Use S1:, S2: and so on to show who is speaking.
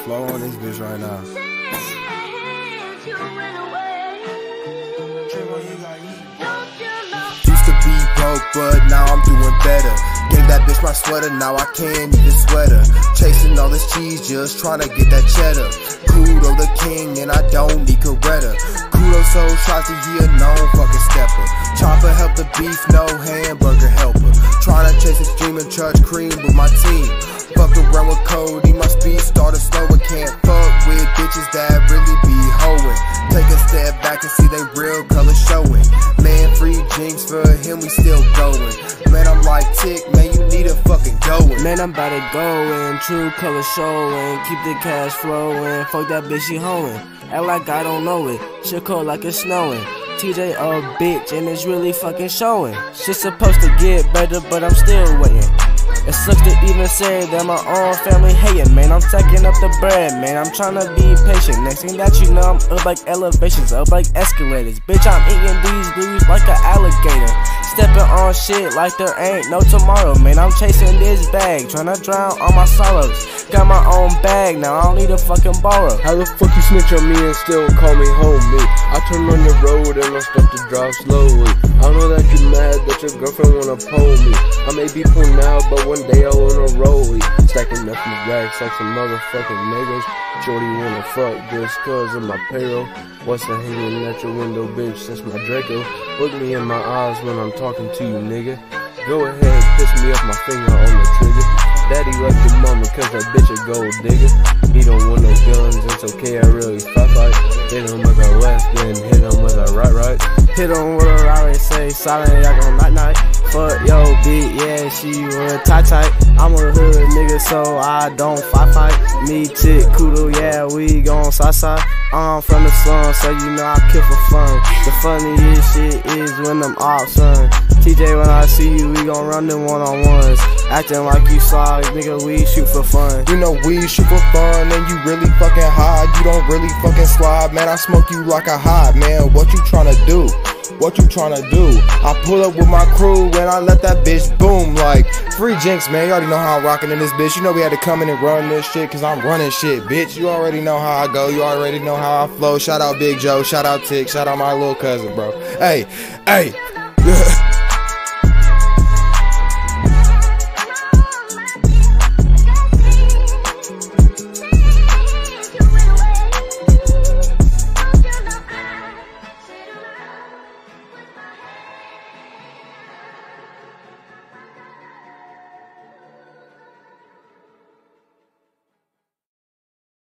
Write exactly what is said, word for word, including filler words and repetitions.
S1: flow on this bitch right now. Used to be broke, but now I'm doing better. Gave that bitch my sweater, now I can't even sweat her. Chasing all this cheese, just trying to get that cheddar. Kudo the king, and I don't need Coretta. Kudo so shotty, he a known fucking stepper. Chopper help the beef, no hamburger helper. Trying to chase this dream and church cream with my team. Fuck around with Cody, my speed started slowing. Can't fuck with bitches that really be hoeing. Take a step back and see they real color showing. Man, free Jinx for him, we still going. Man, I'm like Tick, man, you need a fucking going.
S2: Man, I'm about to go in, true color showing. Keep the cash flowing, fuck that bitch, she hoeing. Act like I don't know it, shit cold like it's snowing. T J a bitch and it's really fucking showing. Shit's supposed to get better, but I'm still waiting. It sucks to even say that my own family hating, man. I'm stacking up the bread, man. I'm trying to be patient. Next thing that you know, I'm up like elevations, up like escalators. Bitch, I'm eating these blues like an alligator. Stepping on shit like there ain't no tomorrow, man. I'm chasing this bag, trying to drown all my sorrows. Got my own bag, now I don't need to fucking borrow.
S3: How the fuck you snitch on me and still call me homie? I turn on the road and I start to drive slowly. I know that you mad that your girlfriend wanna pull me. I may be poor now, but one day I wanna roll it. Stacking up these racks like some motherfucking niggas. Shorty wanna fuck just cause of my payroll. What's the hanging at your window, bitch? That's my Draco. Look me in my eyes when I'm talking to you, nigga. Go ahead, piss me off my finger on the trigger. Daddy left your mama cause that bitch a gold digger. He don't want no guns, it's okay, I really fight fight. Hit him with a left, then hit him with a right right.
S2: Hit him with a right, say silent, y'all gon' night night. Fuck yo beat, yeah, she would tight tight. I'm a hood nigga, so I don't fight fight. Me, Tick, Kudo, yeah, we gon' side side. I'm from the slum, so you know I kill for fun. The funniest shit is when them ops run. T J, when I see you, we gon' run them one-on-ones. Acting like you saw, nigga, we shoot for fun.
S1: You know we shoot for fun and you really fucking high. You don't really fucking slide, man, I smoke you like a high, man. What you tryna do? What you tryna do? I pull up with my crew and I let that bitch boom like free Jinx, man. You already know how I'm rocking in this bitch. You know we had to come in and run this shit cause I'm running shit, bitch. You already know how I go. You already know how I flow. Shout out Big Joe. Shout out Tick. Shout out my little cousin, bro. Hey, hey.